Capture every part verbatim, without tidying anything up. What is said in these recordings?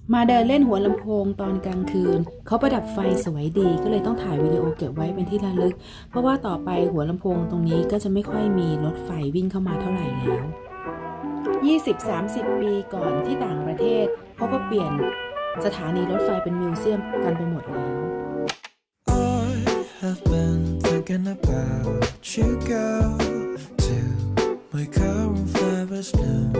มาเดินเล่นหัวลำโพงตอนกลางคืนเขาประดับไฟสวยดีก็เลยต้องถ่ายวิดีโอเก็บไว้เป็นที่ระลึกเพราะว่าต่อไปหัวลำโพงตรงนี้ก็จะไม่ค่อยมีรถไฟวิ่งเข้ามาเท่าไหร่แล้ว ยี่สิบถึงสามสิบ ปีก่อนที่ต่างประเทศเขาก็เปลี่ยนสถานีรถไฟเป็นมิวเซียมกันไปหมดแล้ว I have been thinking about you, girl, till my current flowers bloom.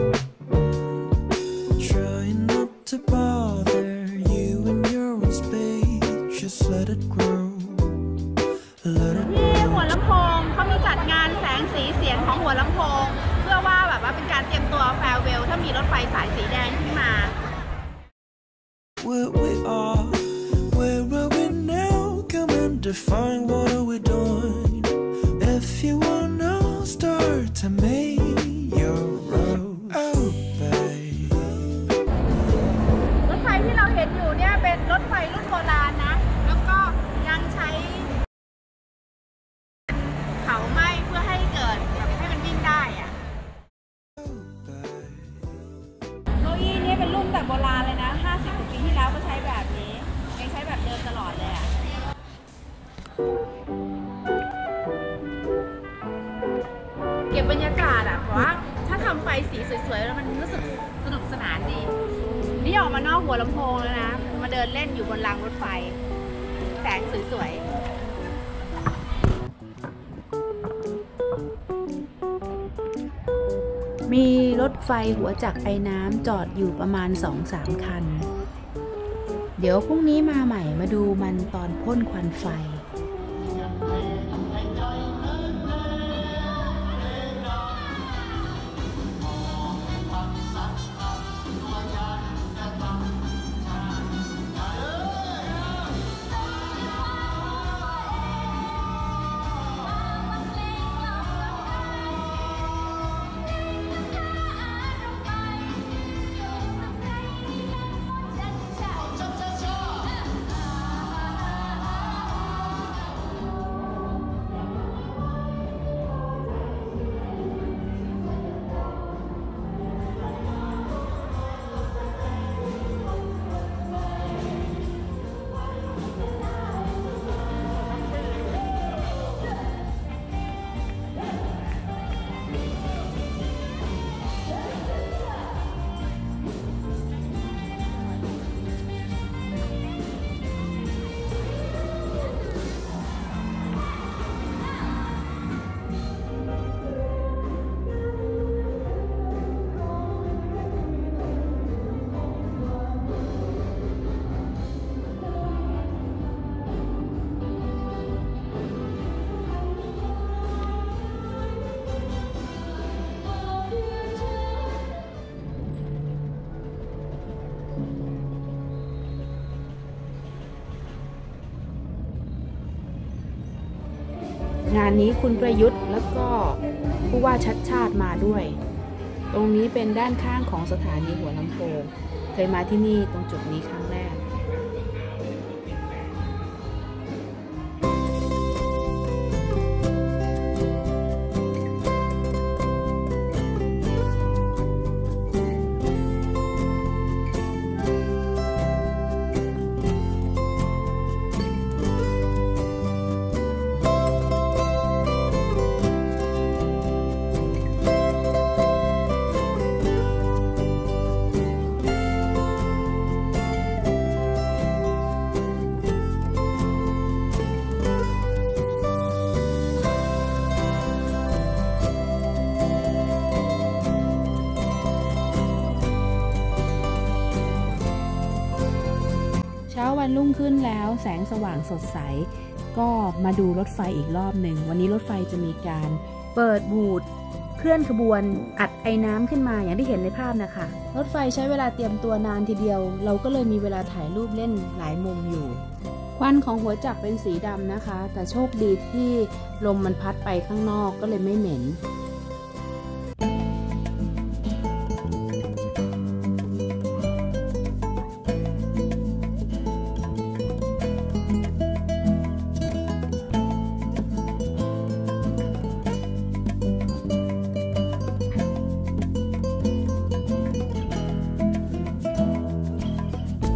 Trying not to bother you when you're in space, just let it grow, let it grow. ที่หัวลำโพงเขามีจัดงานแสงสีเสียงของหัวลำโพงเพื่อว่าแบบว่าเป็นการเตรียมตัวแฟร์เวลถ้ามีรถไฟสายสีแดงขึ้นมา Where we are, where are we now? Come and define what are we doing. If you wanna start to make your road, oh babe. รถไฟที่เราเห็นอยู่เนี่ยเป็นรถไฟรุ่นโบราณนะแล้วก็ยังใช้เผาไหม้เพื่อให้เกิดแบบให้มันวิ่งได้อะเก้าอี้นี่เป็นรุ่นแบบโบราณเลยนะห้าสิบกว่าปีที่แล้วก็ใช้แบบนี้ยังใช้แบบเดิมตลอดเลยอะเก็บบรรยากาศอะเพราะว่าถ้าทำไฟสีสวยๆแล้วมันรู้สึกสนุกสนานดีนี่ออกมานอกหัวลำโพงแล้วนะมาเดินเล่นอยู่บนรางรถไฟแสงสวยๆมีรถไฟหัวจักรไอ้น้ำจอดอยู่ประมาณ สองถึงสาม คันเดี๋ยวพรุ่งนี้มาใหม่มาดูมันตอนพ่นควันไฟงานนี้คุณประยุทธ์แล้วก็ผู้ว่าชัดชาติมาด้วยตรงนี้เป็นด้านข้างของสถานีหัวลำโพงเคยมาที่นี่ตรงจุดนี้ครั้งแรกเช้าวันรุ่งขึ้นแล้วแสงสว่างสดใสก็มาดูรถไฟอีกรอบหนึ่งวันนี้รถไฟจะมีการเปิดบูธเคลื่อนขบวนอัดไอ้น้ำขึ้นมาอย่างที่เห็นในภาพนะคะรถไฟใช้เวลาเตรียมตัวนานทีเดียวเราก็เลยมีเวลาถ่ายรูปเล่นหลายมุมอยู่ควันของหัวจักรเป็นสีดำนะคะแต่โชคดีที่ลมมันพัดไปข้างนอกก็เลยไม่เหม็นเ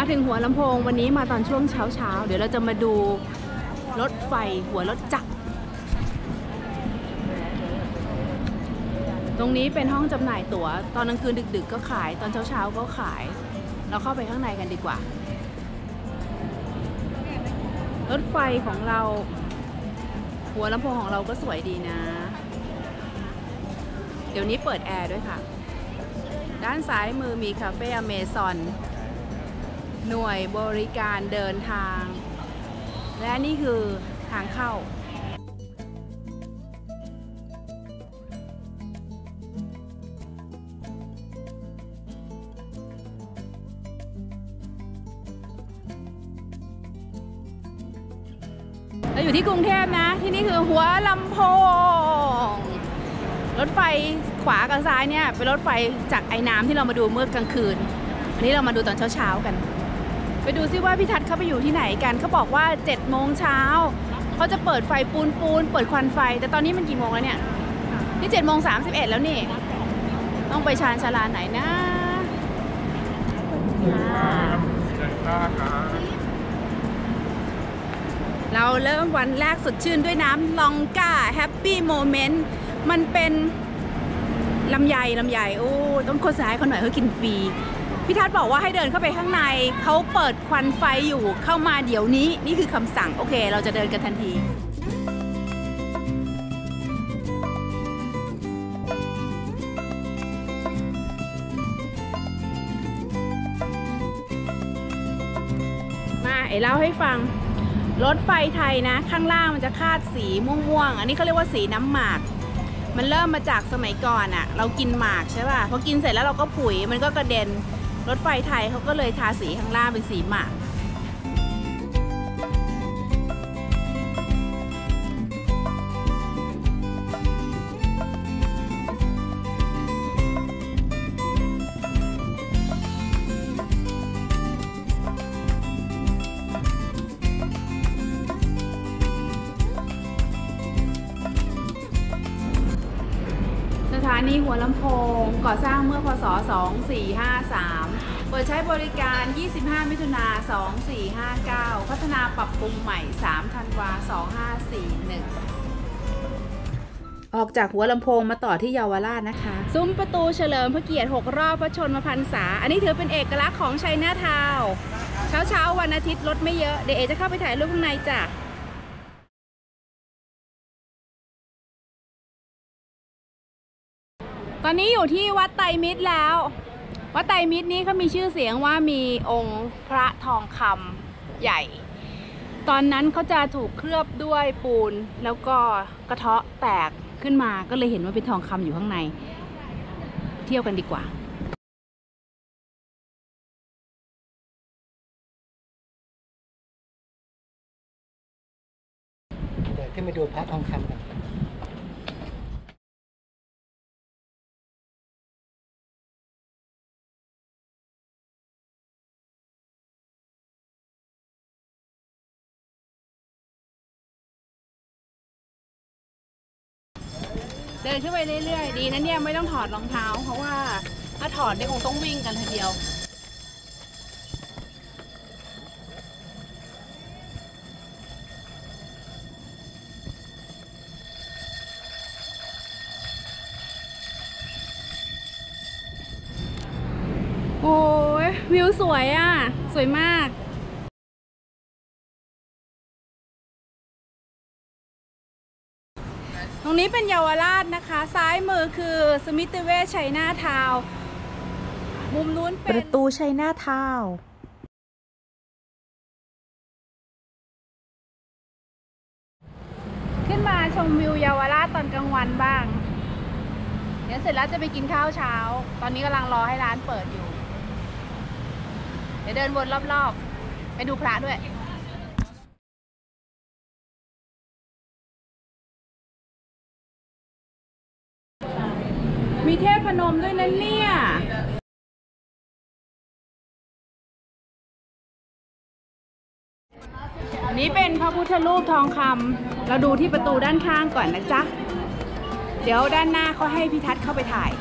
ถึงหัวลำโพงวันนี้มาตอนช่วงเช้าเช้าเดี๋ยวเราจะมาดูรถไฟหัวรถจักรตรงนี้เป็นห้องจำหน่ายตั๋วตอนกลางคืนดึกๆก็ขายตอนเช้าๆก็ขายเราเข้าไปข้างในกันดีกว่ารถไฟของเราหัวลำโพงของเราก็สวยดีนะเดี๋ยวนี้เปิดแอร์ด้วยค่ะด้านซ้ายมือมีคาเฟ่อเมซอนหน่วยบริการเดินทางและนี่คือทางเข้าเราอยู่ที่กรุงเทพนะที่นี่คือหัวลำโพงรถไฟขวากับซ้ายเนี่ยเป็นรถไฟจากไอ้น้ำที่เรามาดูเมื่อกลางคืนอันนี้เรามาดูตอนเช้าๆกันไปดูซิว่าพี่ทัศน์เขาไปอยู่ที่ไหนกันเขาบอกว่าเจ็ดโมงเช้าเขาจะเปิดไฟปูนปูนเปิดควันไฟแต่ตอนนี้มันกี่โมงแล้วเนี่ยนี่เจ็ดโมงสามสิบเอ็ดแล้วนี่ต้องไปชานชาลาไหนนะเราเริ่มวันแรกสดชื่นด้วยน้ำลองกาแฮปปี้โมเมนต์มันเป็นลำไยลำไยโอ้ต้องโฆษณาให้เขาหน่อยเขากินฟรีพี่ทัศน์บอกว่าให้เดินเข้าไปข้างในเขาเปิดควันไฟอยู่เข้ามาเดี๋ยวนี้นี่คือคำสั่งโอเคเราจะเดินกันทันทีมาไอ้เล่าให้ฟังรถไฟไทยนะข้างล่างมันจะคาดสีม่วงๆอันนี้เขาเรียกว่าสีน้ำหมากมันเริ่มมาจากสมัยก่อนอะเรากินหมากใช่ป่ะพอกินเสร็จแล้วเราก็ผุยมันก็กระเด็นรถไฟไทยเขาก็เลยทาสีข้างล่างเป็นสีหมากสถานีหัวลำโพงก่อสร้างเมื่อพ.ศ. สองสี่ห้าสามเปิดใช้บริการยี่สิบห้ามิถุนายนสองสี่ห้าเก้าพัฒนาปรับปรุงใหม่สามธันวาคมสองห้าสี่หนึ่งออกจากหัวลำโพงมาต่อที่เยาวราชนะคะซุ้มประตูเฉลิมพระเกียรติหกรอบพระชนมพรรษาอันนี้ถือเป็นเอกลักษณ์ของชัยนาทาวน์เช้าเช้าวันอาทิตย์รถไม่เยอะเดี๋ยวเอจะเข้าไปถ่ายรูปข้างในจ้ะตอนนี้อยู่ที่วัดไตรมิตรแล้ววัดไตรมิตรนี้เขามีชื่อเสียงว่ามีองค์พระทองคำใหญ่ตอนนั้นเขาจะถูกเคลือบด้วยปูนแล้วก็กระเทาะแตกขึ้นมาก็เลยเห็นว่าเป็นทองคำอยู่ข้างในเที่ยวกันดีกว่าเดี๋ยวขึ้นไปดูพระทองคำกันเดินขึ้นไปเรื่อยๆดีนะเนี่ยไม่ต้องถอดรองเท้าเพราะว่าถ้าถอดเนี่ยคงต้องวิ่งกันทีเดียวโอ้ยวิวสวยอ่ะสวยมากตรงนี้เป็นเยาวราชนะคะซ้ายมือคือสมิติเวชชัยนาทาวน์มุมนู้นเป็นประตูชัยนาทาวน์ขึ้นมาชมวิวเยาวราชตอนกลางวันบ้างเดี๋ยวเสร็จแล้วจะไปกินข้าวเช้าตอนนี้กำลังรอให้ร้านเปิดอยู่เดี๋ยวเดินวนรอบๆไปดูพระด้วยมีเทพพนมด้วยนะเนี่ยนี่เป็นพระพุทธรูปทองคำเราดูที่ประตูด้านข้างก่อนนะจ๊ะเดี๋ยวด้านหน้าเขาให้พี่ทัศน์เข้าไปถ่าย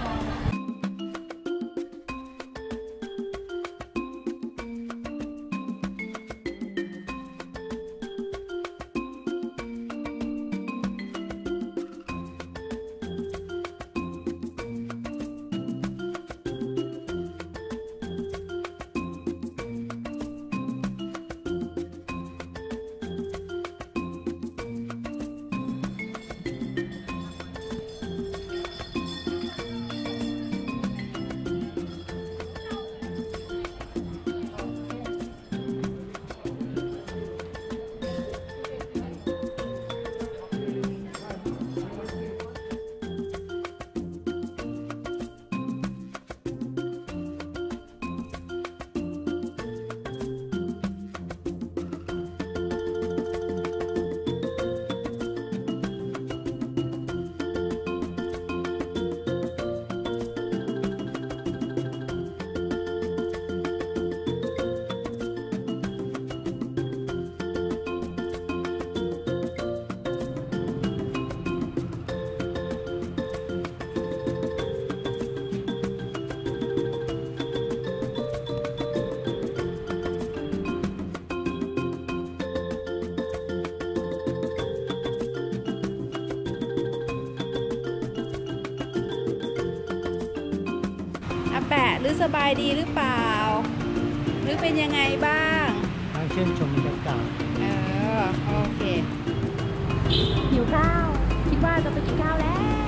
แปะหรือสบายดีหรือเปล่า หรือเป็นยังไงบ้างมาเชื่นชมบรรยากาศเออโอเคหิวข้าวคิดว่าจะไปกินข้าวแล้ว